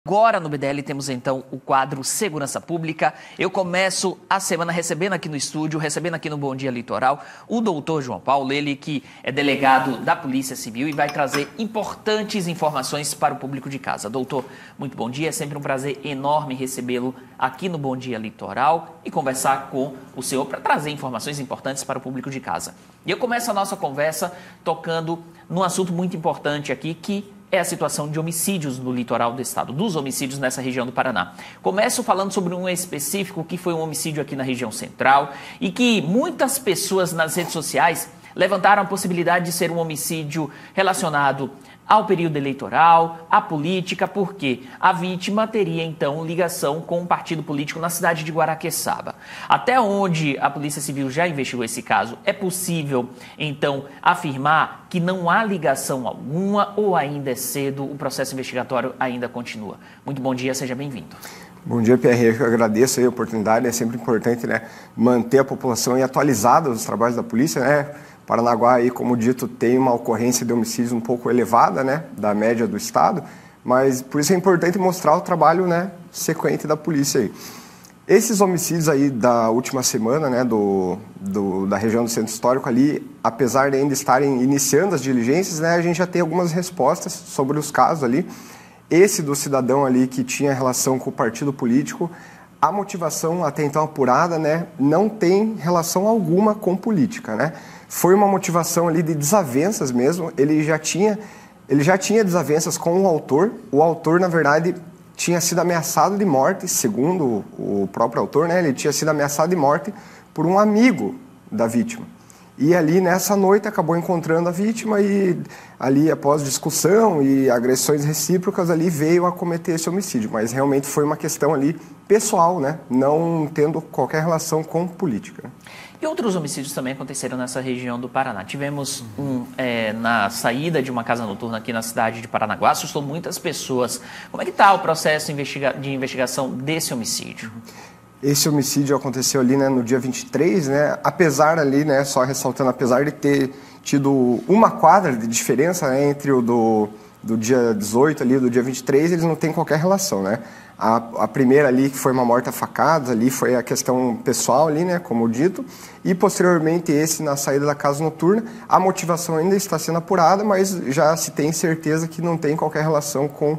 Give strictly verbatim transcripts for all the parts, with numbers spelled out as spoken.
Agora no B D L temos então o quadro Segurança Pública. Eu começo a semana recebendo aqui no estúdio, recebendo aqui no Bom Dia Litoral, o doutor João Paulo, ele que é delegado da Polícia Civil e vai trazer importantes informações para o público de casa. Doutor, muito bom dia, é sempre um prazer enorme recebê-lo aqui no Bom Dia Litoral e conversar com o senhor para trazer informações importantes para o público de casa. E eu começo a nossa conversa tocando num assunto muito importante aqui, que é a situação de homicídios no litoral do estado, dos homicídios nessa região do Paraná. Começo falando sobre um específico que foi um homicídio aqui na região central e que muitas pessoas nas redes sociais levantaram a possibilidade de ser um homicídio relacionado ao período eleitoral, à política, porque a vítima teria, então, ligação com um partido político na cidade de Guaraqueçaba. Até onde a Polícia Civil já investigou esse caso, é possível, então, afirmar que não há ligação alguma ou ainda é cedo, o processo investigatório ainda continua? Muito bom dia, seja bem-vindo. Bom dia, Pierre. Eu agradeço a oportunidade, é sempre importante, né, manter a população atualizada dos trabalhos da polícia, né? Paranaguá, aí, como dito, tem uma ocorrência de homicídios um pouco elevada, né, da média do estado, mas por isso é importante mostrar o trabalho, né, sequente da polícia aí. Esses homicídios aí da última semana, né, do, do, da região do Centro Histórico ali, apesar de ainda estarem iniciando as diligências, né, a gente já tem algumas respostas sobre os casos ali. Esse do cidadão ali que tinha relação com o partido político, a motivação até então apurada, né, não tem relação alguma com política, né? Foi uma motivação ali de desavenças mesmo. Ele já tinha, ele já tinha desavenças com o autor. O autor, na verdade, tinha sido ameaçado de morte, segundo o próprio autor, né? Ele tinha sido ameaçado de morte por um amigo da vítima. E ali, nessa noite, acabou encontrando a vítima e ali, após discussão e agressões recíprocas, ali veio a cometer esse homicídio. Mas realmente foi uma questão ali pessoal, né? Não tendo qualquer relação com política. E outros homicídios também aconteceram nessa região do Paraná. Tivemos um é, na saída de uma casa noturna aqui na cidade de Paranaguá, assustou muitas pessoas. Como é que está o processo investiga- de investigação desse homicídio? Esse homicídio aconteceu ali, né, no dia vinte e três, né, apesar ali, né, só ressaltando, apesar de ter tido uma quadra de diferença, né, entre o do, do dia dezoito ali, do dia vinte e três, eles não têm qualquer relação, né. A, a primeira ali, que foi uma morte a facadas, ali foi a questão pessoal ali, né, como dito, e posteriormente esse na saída da casa noturna, a motivação ainda está sendo apurada, mas já se tem certeza que não tem qualquer relação com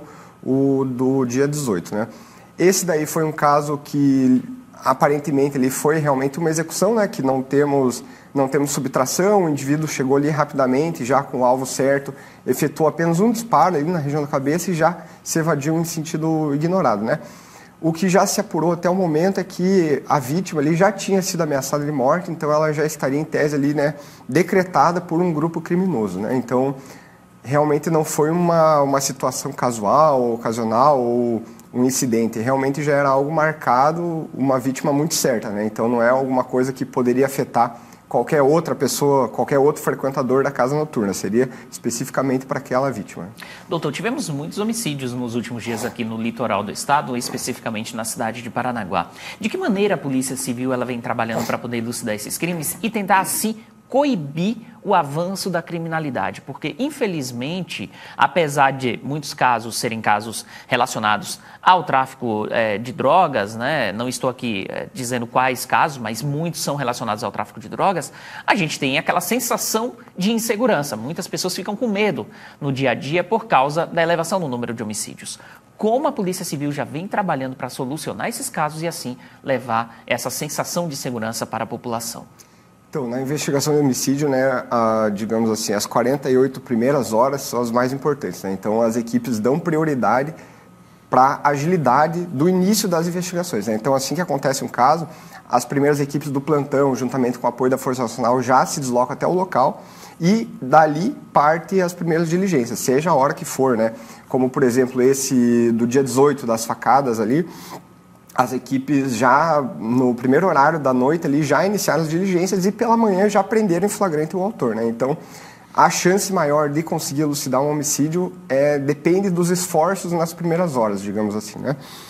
o do dia dezoito, né. Esse daí foi um caso que aparentemente ele foi realmente uma execução, né, que não temos, não temos subtração, o indivíduo chegou ali rapidamente, já com o alvo certo, efetuou apenas um disparo ali na região da cabeça e já se evadiu em sentido ignorado, né. O que já se apurou até o momento é que a vítima ali já tinha sido ameaçada de morte, então ela já estaria em tese ali, né, decretada por um grupo criminoso, né, então realmente não foi uma, uma situação casual, ocasional ou um incidente, realmente já era algo marcado, uma vítima muito certa, né? Então não é alguma coisa que poderia afetar qualquer outra pessoa, qualquer outro frequentador da casa noturna, seria especificamente para aquela vítima. Doutor, tivemos muitos homicídios nos últimos dias aqui no litoral do estado, especificamente na cidade de Paranaguá. De que maneira a Polícia Civil ela vem trabalhando para poder elucidar esses crimes e tentar assim coibir o avanço da criminalidade? Porque, infelizmente, apesar de muitos casos serem casos relacionados ao tráfico é, de drogas, né? Não estou aqui é, dizendo quais casos, mas muitos são relacionados ao tráfico de drogas, a gente tem aquela sensação de insegurança. Muitas pessoas ficam com medo no dia a dia por causa da elevação do número de homicídios. Como a Polícia Civil já vem trabalhando para solucionar esses casos e, assim, levar essa sensação de segurança para a população? Então, na investigação de homicídio, né, a, digamos assim, as quarenta e oito primeiras horas são as mais importantes, né? Então, as equipes dão prioridade para a agilidade do início das investigações, né? Então, assim que acontece um caso, as primeiras equipes do plantão, juntamente com o apoio da Força Nacional, já se deslocam até o local e, dali, parte as primeiras diligências, seja a hora que for, né? Como, por exemplo, esse do dia dezoito das facadas ali, as equipes já, no primeiro horário da noite, ali, já iniciaram as diligências e pela manhã já prenderam em flagrante o autor, né? Então, a chance maior de conseguir elucidar um homicídio é, depende dos esforços nas primeiras horas, digamos assim, né?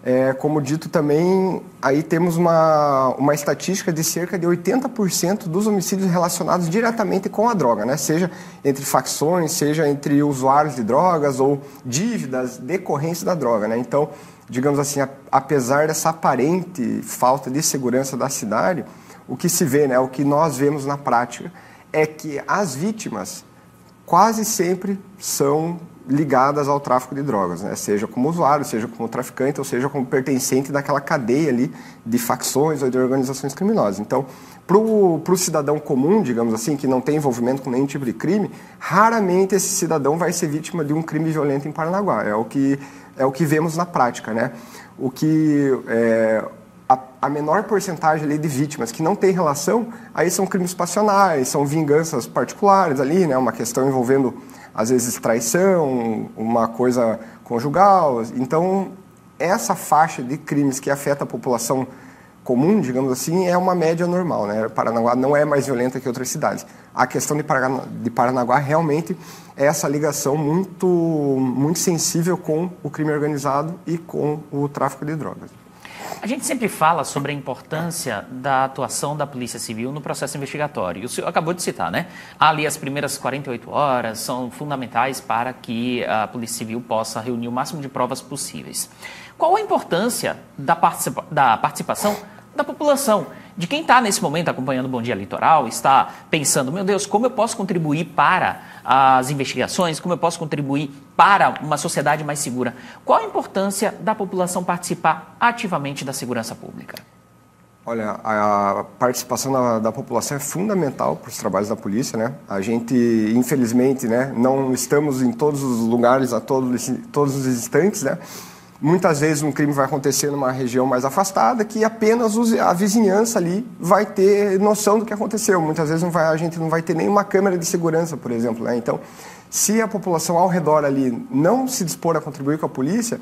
É, como dito também, aí temos uma, uma estatística de cerca de oitenta por cento dos homicídios relacionados diretamente com a droga, né? Seja entre facções, seja entre usuários de drogas ou dívidas decorrentes da droga, né? Então, digamos assim, a, apesar dessa aparente falta de segurança da cidade, o que se vê, né, o que nós vemos na prática, é que as vítimas quase sempre são ligadas ao tráfico de drogas, né? Seja como usuário, seja como traficante, ou seja como pertencente daquela cadeia ali de facções ou de organizações criminosas. Então, para o cidadão comum, digamos assim, que não tem envolvimento com nenhum tipo de crime, raramente esse cidadão vai ser vítima de um crime violento em Paranaguá. É o que, é o que vemos na prática, né? O que... É, A, a menor porcentagem ali de vítimas que não tem relação, aí são crimes passionais, são vinganças particulares ali, né? Uma questão envolvendo, às vezes, traição, uma coisa conjugal. Então, essa faixa de crimes que afeta a população comum, digamos assim, é uma média normal, né? Paranaguá não é mais violenta que outras cidades. A questão de Paranaguá, de Paranaguá realmente é essa ligação muito, muito sensível com o crime organizado e com o tráfico de drogas. A gente sempre fala sobre a importância da atuação da Polícia Civil no processo investigatório. O senhor acabou de citar, né? Ali as primeiras quarenta e oito horas são fundamentais para que a Polícia Civil possa reunir o máximo de provas possíveis. Qual a importância da, participa da participação da população? De quem está nesse momento acompanhando o Bom Dia Litoral, está pensando, meu Deus, como eu posso contribuir para as investigações, como eu posso contribuir para uma sociedade mais segura? Qual a importância da população participar ativamente da segurança pública? Olha, a participação da, da população é fundamental para os trabalhos da polícia, né? A gente, infelizmente, né, não estamos em todos os lugares a todos, todos os instantes, né? Muitas vezes um crime vai acontecer numa região mais afastada que apenas a vizinhança ali vai ter noção do que aconteceu. Muitas vezes não vai, a gente não vai ter nenhuma câmera de segurança, por exemplo, né? Então, se a população ao redor ali não se dispor a contribuir com a polícia,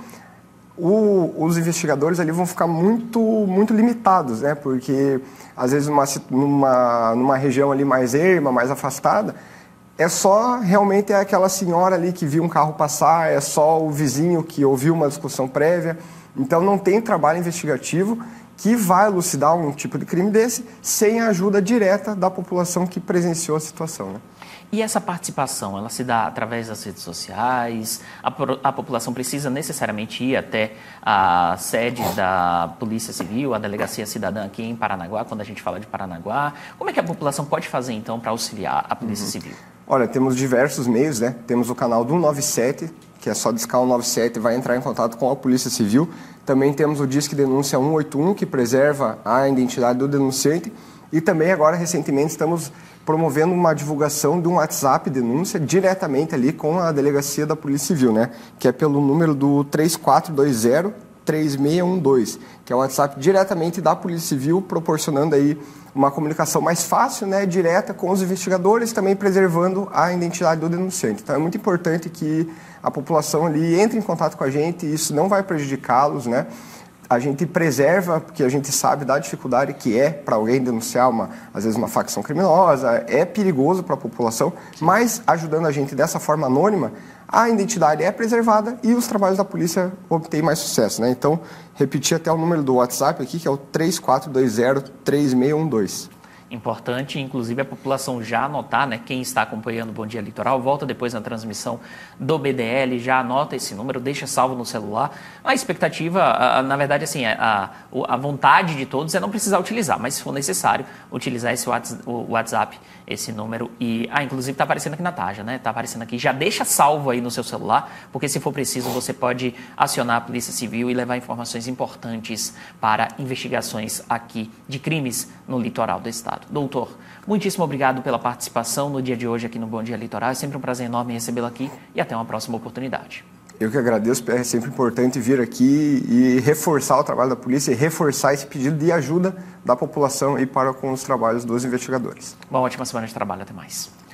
o, os investigadores ali vão ficar muito, muito limitados, né? Porque às vezes numa, numa, numa região ali mais erma, mais afastada, é só realmente é aquela senhora ali que viu um carro passar, é só o vizinho que ouviu uma discussão prévia. Então não tem trabalho investigativo que vai elucidar um tipo de crime desse sem a ajuda direta da população que presenciou a situação, né? E essa participação, ela se dá através das redes sociais? A, a população precisa necessariamente ir até a sede da Polícia Civil, a Delegacia Cidadã aqui em Paranaguá, quando a gente fala de Paranaguá? Como é que a população pode fazer, então, para auxiliar a Polícia uhum. Civil? Olha, temos diversos meios, né? Temos o canal do cento e noventa e sete, que é só discar o cento e noventa e sete e vai entrar em contato com a Polícia Civil. Também temos o Disque Denúncia cento e oitenta e um, que preserva a identidade do denunciante. E também agora, recentemente, estamos promovendo uma divulgação de um WhatsApp denúncia diretamente ali com a Delegacia da Polícia Civil, né? Que é pelo número do três quatro dois zero, três seis um dois, que é o WhatsApp diretamente da Polícia Civil, proporcionando aí uma comunicação mais fácil, né, direta com os investigadores, também preservando a identidade do denunciante. Então é muito importante que a população ali entre em contato com a gente, isso não vai prejudicá-los, né? A gente preserva, porque a gente sabe da dificuldade que é para alguém denunciar, uma, às vezes, uma facção criminosa, é perigoso para a população, mas ajudando a gente dessa forma anônima, a identidade é preservada e os trabalhos da polícia obtêm mais sucesso, né? Então, repetir até o número do WhatsApp aqui, que é o três quatro dois zero, três seis um dois. Importante, inclusive, a população já anotar, né? Quem está acompanhando o Bom Dia Litoral, volta depois na transmissão do B D L, já anota esse número, deixa salvo no celular. A expectativa, a, a, na verdade, assim, a, a vontade de todos é não precisar utilizar, mas se for necessário, utilizar esse WhatsApp, esse número. E, ah, inclusive está aparecendo aqui na Taja, né? Está aparecendo aqui, já deixa salvo aí no seu celular, porque se for preciso, você pode acionar a Polícia Civil e levar informações importantes para investigações aqui de crimes no litoral do estado. Doutor, muitíssimo obrigado pela participação no dia de hoje aqui no Bom Dia Litoral. É sempre um prazer enorme recebê-lo aqui e até uma próxima oportunidade. Eu que agradeço, é sempre importante vir aqui e reforçar o trabalho da polícia e reforçar esse pedido de ajuda da população e para com os trabalhos dos investigadores. Uma ótima semana de trabalho, até mais.